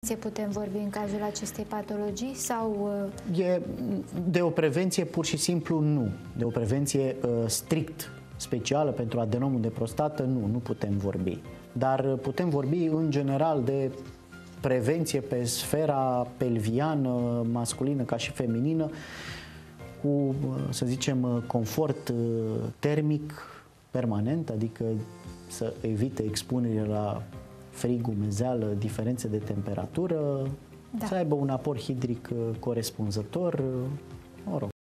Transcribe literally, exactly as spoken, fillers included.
prevenție putem vorbi în cazul acestei patologii? Sau... E, de o prevenție pur și simplu nu. De o prevenție uh, strict specială pentru adenomul de prostată nu, nu putem vorbi. Dar putem vorbi în general de prevenție pe sfera pelviană, masculină ca și feminină, cu, să zicem, confort termic permanent, adică să evite expunerea la frig, umezeală, diferențe de temperatură, da. Să aibă un aport hidric corespunzător, mă rog.